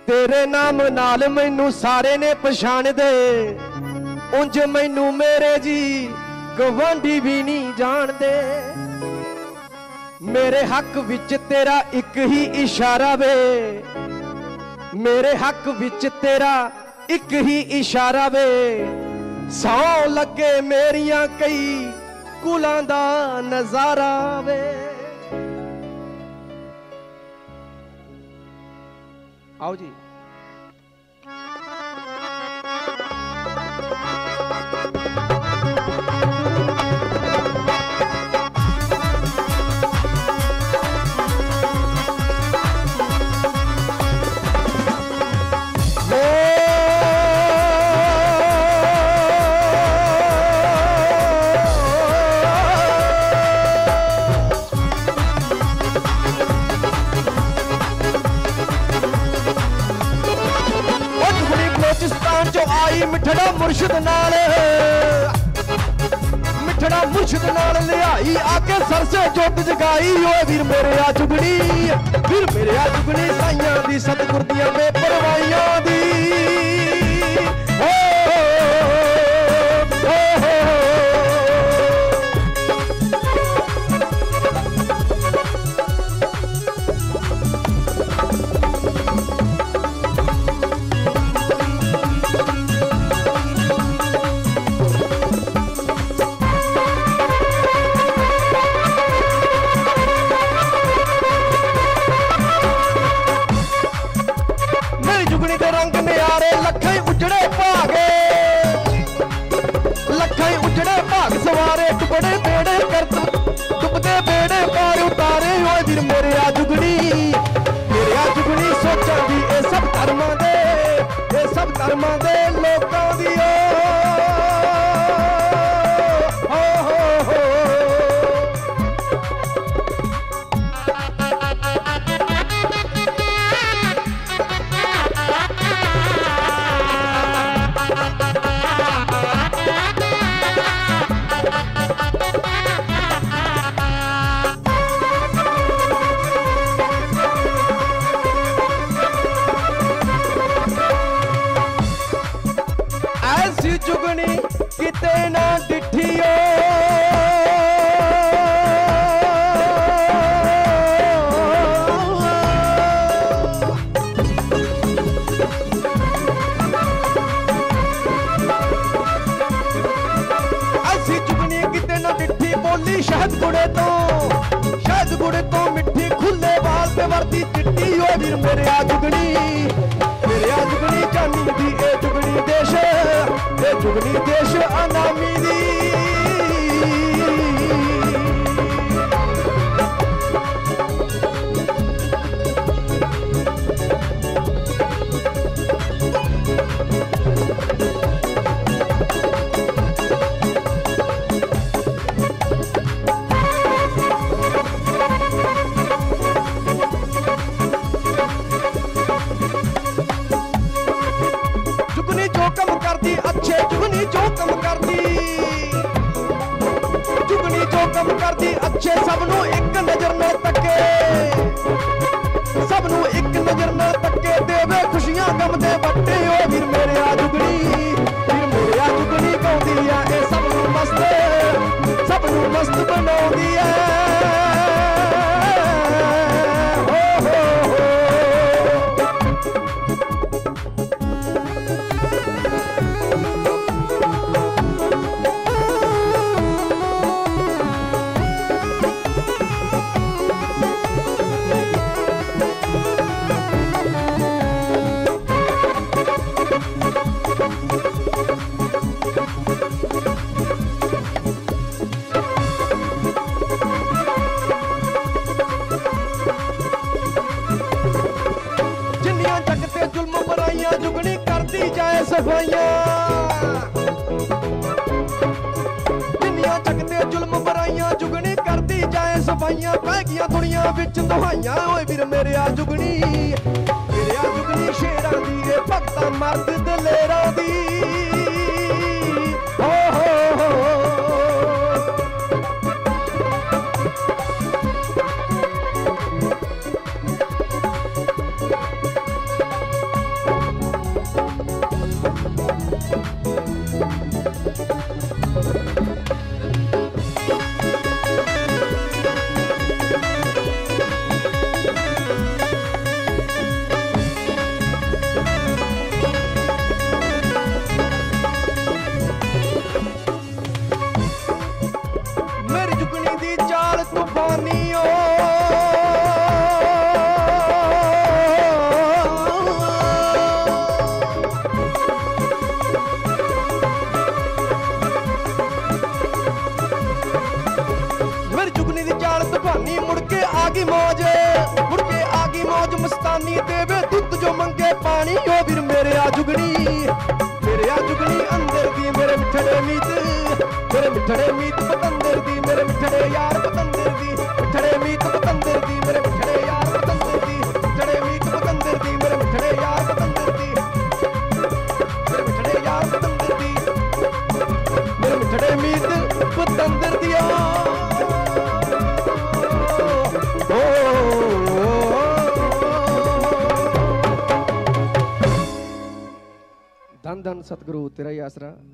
तेरे नाम नाल मैनू सारे ने पछाण दे, उंज मैनू मेरे जी गवांढी भी नहीं जानदे। मेरे हक विच तेरा एक ही इशारा वे, मेरे हक विच तेरा एक ही इशारा वे। सौ लगे मेरिया कई कुलां दा नजारा वे। आओ जी। मिठड़ा मुर्शिद नाल, मिठड़ा मुर्शिद नाल लियाई आके सर से जोत जगाई। ओए वीर मेरे आ जुगनी, वीर मेरे आ जुगनी साइयां दी सतगुर दियां बेपरवाहियां दी। सवारे टुकड़े बेड़े कर डुबदे बेड़े पार उतारे। ओए वीर मेरे आ जुगनी, मेरे आ जुगनी सोचा दी ए सब धर्मां दे, ए सब धर्मां दे लोकां दी। जुगनी किते ना डिठियो, ऐसी जुगनी किते ना डिठी। बोली शहद गुड़े तो मिठी, खुले बाल पे वर्दी चिट्टी। ओ वीर मेरे आ जुगनी, मेरे आ जुगनी जानी दी ए जुगनी देश, ए जुगनी देश अनामी दी। अच्छे जुगनी जो कम करती, जुगनी जो कम करती अच्छे सबनू एक नजर न तके, सबनू एक नजर न तके। देवे खुशियां गम दे बट्टे। ओ वीर मेरे आ जुगनी, वीर मेरे आ जुगनी गाउंदी है ए सबनू मस्त बनाउंदी है। जुगनी करती जाए सफाइयां, जिन्नियां जगते जुल्म बुराइयां जुगनी करती जाए सफाइयां। पै गईयां दुनिया विच दुहाइयां। ओए वीर मेरे आ जुगनी, मेरे आ जुगनी शेरां दी ए भगतां मर्द दलेरां दी। पानी देवे दुध जो मंगे पानी ओ वीर मेरे आ जुगनी अंदर दी मेरे मिठड़े मीत पतंदर दी मेरे मिठड़े यार पतंदर दी मिठड़े मीत पतंदर दी मेरे मिठड़े यार पतंदर दी मिठड़े मीत पतंदर दी मेरे मिठड़े यार पतंदर दी मेरे मिठड़े यार पतंदर दी मेरे मिठड़े मीत पतंदर दिया धन धन सतगुरु तेरा ही आसरा।